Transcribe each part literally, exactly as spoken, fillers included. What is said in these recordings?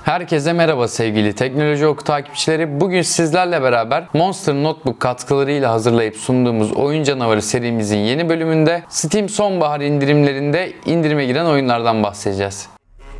Herkese merhaba sevgili Teknoloji Oku takipçileri. Bugün sizlerle beraber Monster Notebook katkılarıyla hazırlayıp sunduğumuz Oyun Canavarı serimizin yeni bölümünde Steam sonbahar indirimlerinde indirime giren oyunlardan bahsedeceğiz.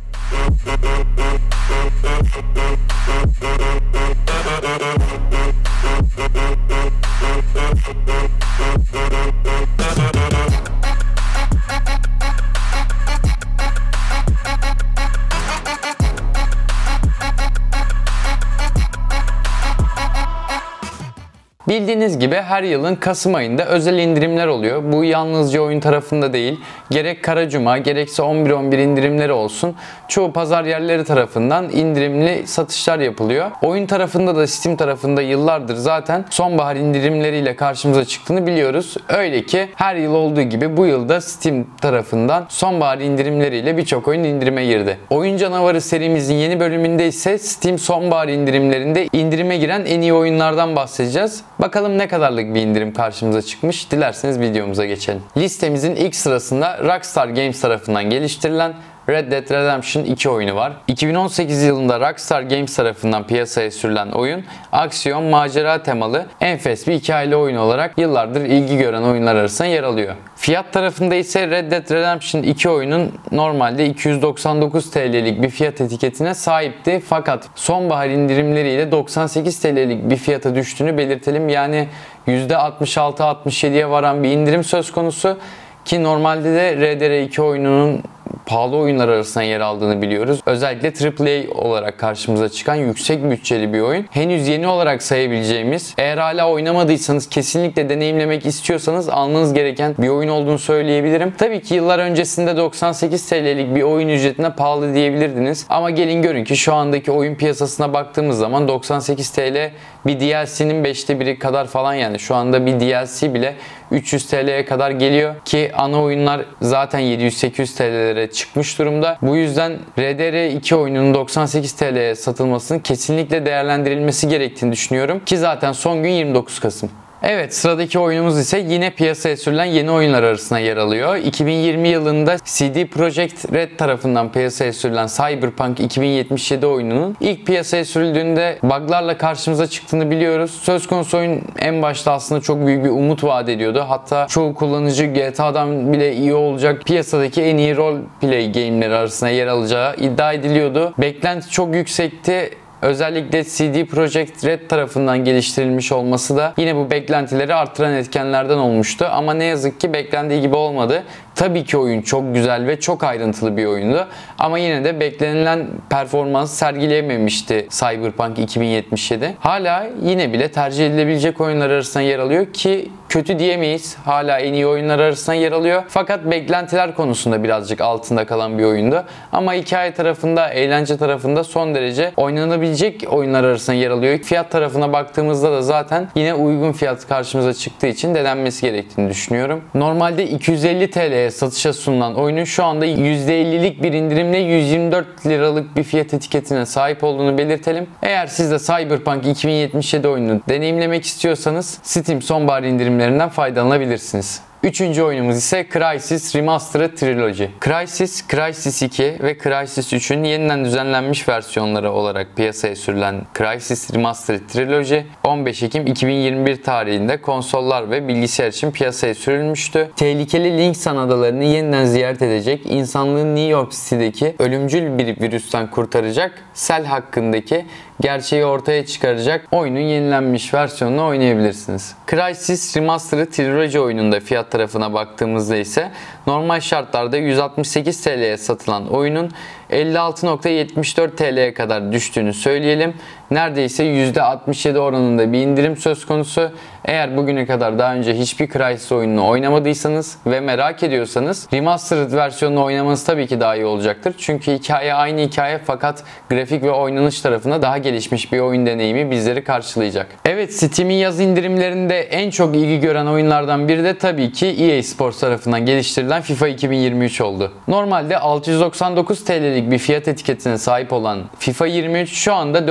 Bildiğiniz gibi her yılın Kasım ayında özel indirimler oluyor. Bu yalnızca oyun tarafında değil, gerek Kara Cuma gerekse on bir on bir indirimleri olsun. Çoğu pazar yerleri tarafından indirimli satışlar yapılıyor. Oyun tarafında da Steam tarafında yıllardır zaten sonbahar indirimleriyle karşımıza çıktığını biliyoruz. Öyle ki her yıl olduğu gibi bu yılda Steam tarafından sonbahar indirimleriyle birçok oyun indirime girdi. Oyun Canavarı serimizin yeni bölümünde ise Steam sonbahar indirimlerinde indirime giren en iyi oyunlardan bahsedeceğiz. Bakalım ne kadarlık bir indirim karşımıza çıkmış. Dilerseniz videomuza geçelim. Listemizin ilk sırasında Rockstar Games tarafından geliştirilen Red Dead Redemption iki oyunu var. iki bin on sekiz yılında Rockstar Games tarafından piyasaya sürülen oyun, aksiyon, macera temalı enfes bir hikayeli oyun olarak yıllardır ilgi gören oyunlar arasında yer alıyor. Fiyat tarafında ise Red Dead Redemption iki oyunun normalde iki yüz doksan dokuz TL'lik bir fiyat etiketine sahipti. Fakat sonbahar indirimleriyle doksan sekiz TL'lik bir fiyata düştüğünü belirtelim. Yani yüzde altmış altı altmış yediye varan bir indirim söz konusu. Ki normalde de R D R iki oyununun pahalı oyunlar arasında yer aldığını biliyoruz. Özellikle Triple A olarak karşımıza çıkan yüksek bütçeli bir oyun. Henüz yeni olarak sayabileceğimiz, eğer hala oynamadıysanız kesinlikle deneyimlemek istiyorsanız almanız gereken bir oyun olduğunu söyleyebilirim. Tabii ki yıllar öncesinde doksan sekiz TL'lik bir oyun ücretine pahalı diyebilirdiniz. Ama gelin görün ki şu andaki oyun piyasasına baktığımız zaman doksan sekiz TL bir D L C'nin beşte biri kadar falan, yani şu anda bir D L C bile üç yüz TL'ye kadar geliyor ki ana oyunlar zaten yedi yüz sekiz yüz TL'lere çıkmış durumda. Bu yüzden R D R iki oyununun doksan sekiz TL'ye satılmasının kesinlikle değerlendirilmesi gerektiğini düşünüyorum ki zaten son gün yirmi dokuz Kasım. Evet, sıradaki oyunumuz ise yine piyasaya sürülen yeni oyunlar arasında yer alıyor. iki bin yirmi yılında C D Projekt Red tarafından piyasaya sürülen Cyberpunk iki bin yetmiş yedi oyununun ilk piyasaya sürüldüğünde buglarla karşımıza çıktığını biliyoruz. Söz konusu oyun en başta aslında çok büyük bir umut vaat ediyordu. Hatta çoğu kullanıcı G T A'dan bile iyi olacak, piyasadaki en iyi role play game'leri arasında yer alacağı iddia ediliyordu. Beklenti çok yüksekti. Özellikle C D Projekt Red tarafından geliştirilmiş olması da yine bu beklentileri artıran etkenlerden olmuştu. Ama ne yazık ki beklendiği gibi olmadı. Tabii ki oyun çok güzel ve çok ayrıntılı bir oyundu. Ama yine de beklenilen performans sergileyememişti Cyberpunk iki bin yetmiş yedi. Hala yine bile tercih edilebilecek oyunlar arasında yer alıyor ki kötü diyemeyiz. Hala en iyi oyunlar arasında yer alıyor. Fakat beklentiler konusunda birazcık altında kalan bir oyundu. Ama hikaye tarafında, eğlence tarafında son derece oynanabilecek oyunlar arasında yer alıyor. Fiyat tarafına baktığımızda da zaten yine uygun fiyat karşımıza çıktığı için denenmesi gerektiğini düşünüyorum. Normalde iki yüz elli TL'ye satışa sunulan oyunun şu anda yüzde ellilik bir indirimle yüz yirmi dört liralık bir fiyat etiketine sahip olduğunu belirtelim. Eğer siz de Cyberpunk iki bin yetmiş yedi oyununu deneyimlemek istiyorsanız Steam sonbahar indirimlerinden faydalanabilirsiniz. Üçüncü oyunumuz ise Crysis Remastered Trilogy. Crysis, Crysis iki ve Crysis üçün yeniden düzenlenmiş versiyonları olarak piyasaya sürülen Crysis Remastered Trilogy on beş Ekim iki bin yirmi bir tarihinde konsollar ve bilgisayar için piyasaya sürülmüştü. Tehlikeli Linxan adalarını yeniden ziyaret edecek, insanlığı New York City'deki ölümcül bir virüsten kurtaracak, sel hakkındaki gerçeği ortaya çıkaracak oyunun yenilenmiş versiyonunu oynayabilirsiniz. Crysis Remastered Trilogy oyununda fiyat tarafına baktığımızda ise normal şartlarda yüz altmış sekiz TL'ye satılan oyunun elli altı nokta yetmiş dört TL'ye kadar düştüğünü söyleyelim. Neredeyse yüzde altmış yedi oranında bir indirim söz konusu. Eğer bugüne kadar daha önce hiçbir Crysis oyununu oynamadıysanız ve merak ediyorsanız Remastered versiyonunu oynamanız tabii ki daha iyi olacaktır. Çünkü hikaye aynı hikaye fakat grafik ve oynanış tarafında daha gelişmiş bir oyun deneyimi bizleri karşılayacak. Evet, Steam'in yaz indirimlerinde en çok ilgi gören oyunlardan biri de tabii ki E A Sports tarafından geliştirilen FIFA iki bin yirmi üç oldu. Normalde altı yüz doksan dokuz TL'lik bir fiyat etiketine sahip olan FIFA yirmi üç şu anda dört yüz on dokuz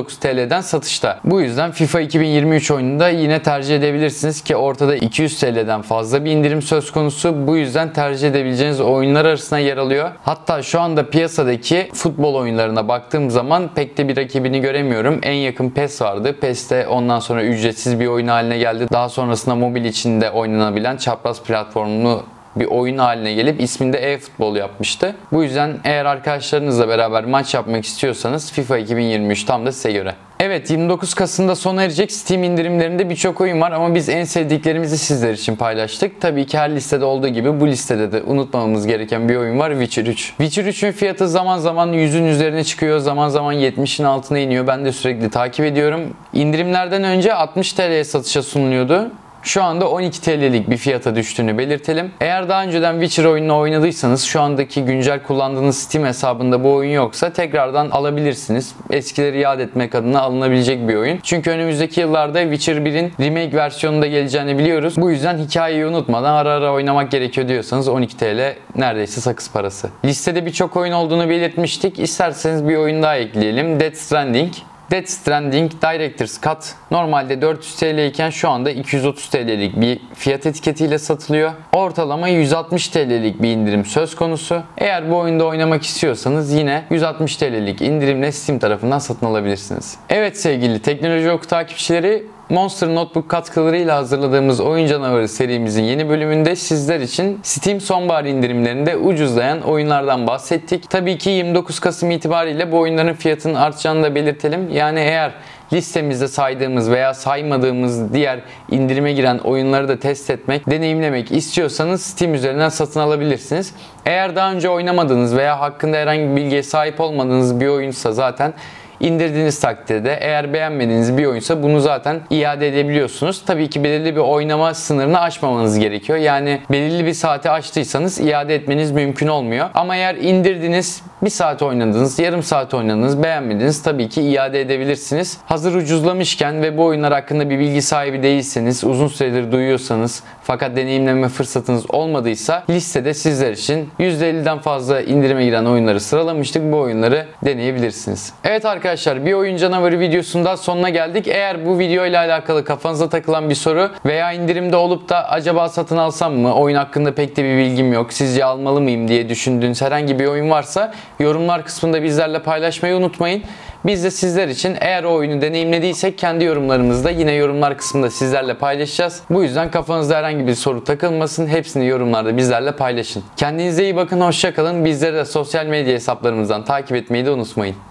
dokuz T L'den satışta. Bu yüzden FIFA iki bin yirmi üç oyununu da yine tercih edebilirsiniz ki ortada iki yüz T L'den fazla bir indirim söz konusu. Bu yüzden tercih edebileceğiniz oyunlar arasında yer alıyor. Hatta şu anda piyasadaki futbol oyunlarına baktığım zaman pek de bir rakibini göremiyorum. En yakın PES vardı. PES de ondan sonra ücretsiz bir oyun haline geldi. Daha sonrasında mobil içinde oynanabilen çapraz platformlu bir oyun haline gelip ismini de e-futbol yapmıştı. Bu yüzden eğer arkadaşlarınızla beraber maç yapmak istiyorsanız FIFA iki bin yirmi üç tam da size göre. Evet, yirmi dokuz Kasım'da sona erecek Steam indirimlerinde birçok oyun var ama biz en sevdiklerimizi sizler için paylaştık. Tabii ki her listede olduğu gibi bu listede de unutmamamız gereken bir oyun var, Witcher üç. Witcher üçün fiyatı zaman zaman yüzün üzerine çıkıyor, zaman zaman yetmişin altına iniyor. Ben de sürekli takip ediyorum. İndirimlerden önce altmış T L'ye satışa sunuluyordu. Şu anda on iki T L'lik bir fiyata düştüğünü belirtelim. Eğer daha önceden Witcher oyununu oynadıysanız şu andaki güncel kullandığınız Steam hesabında bu oyun yoksa tekrardan alabilirsiniz. Eskileri yad etmek adına alınabilecek bir oyun. Çünkü önümüzdeki yıllarda Witcher birin remake versiyonu da geleceğini biliyoruz. Bu yüzden hikayeyi unutmadan ara ara oynamak gerekiyor diyorsanız on iki T L neredeyse sakız parası. Listede birçok oyun olduğunu belirtmiştik. İsterseniz bir oyun daha ekleyelim. Death Stranding. Death Stranding Director's Cut normalde dört yüz T L iken şu anda iki yüz otuz T L'lik bir fiyat etiketiyle satılıyor. Ortalama yüz altmış T L'lik bir indirim söz konusu. Eğer bu oyunda oynamak istiyorsanız yine yüz altmış T L'lik indirimle Steam tarafından satın alabilirsiniz. Evet sevgili Teknoloji Oku takipçileri, Monster Notebook katkılarıyla hazırladığımız Oyun Canavarı serimizin yeni bölümünde sizler için Steam sonbahar indirimlerinde ucuzlayan oyunlardan bahsettik. Tabii ki yirmi dokuz Kasım itibariyle bu oyunların fiyatının artacağını da belirtelim. Yani eğer listemizde saydığımız veya saymadığımız diğer indirime giren oyunları da test etmek, deneyimlemek istiyorsanız Steam üzerinden satın alabilirsiniz. Eğer daha önce oynamadığınız veya hakkında herhangi bir bilgiye sahip olmadığınız bir oyunsa zaten İndirdiğiniz takdirde eğer beğenmediğiniz bir oyunsa bunu zaten iade edebiliyorsunuz. Tabii ki belirli bir oynama sınırını aşmamanız gerekiyor. Yani belirli bir saate açtıysanız iade etmeniz mümkün olmuyor. Ama eğer indirdiniz, bir saat oynadınız, yarım saat oynadınız, beğenmediniz tabii ki iade edebilirsiniz. Hazır ucuzlamışken ve bu oyunlar hakkında bir bilgi sahibi değilseniz, uzun süredir duyuyorsanız fakat deneyimleme fırsatınız olmadıysa listede sizler için yüzde elliden fazla indirime giren oyunları sıralamıştık. Bu oyunları deneyebilirsiniz. Evet arkadaşlar, Arkadaşlar bir Oyun Canavarı videosundan sonuna geldik. Eğer bu video ile alakalı kafanıza takılan bir soru veya indirimde olup da acaba satın alsam mı, oyun hakkında pek de bir bilgim yok, sizce almalı mıyım diye düşündüğünüz herhangi bir oyun varsa yorumlar kısmında bizlerle paylaşmayı unutmayın. Biz de sizler için eğer o oyunu deneyimlediysek kendi yorumlarımızda yine yorumlar kısmında sizlerle paylaşacağız. Bu yüzden kafanızda herhangi bir soru takılmasın. Hepsini yorumlarda bizlerle paylaşın. Kendinize iyi bakın, hoşça kalın. Bizleri de sosyal medya hesaplarımızdan takip etmeyi de unutmayın.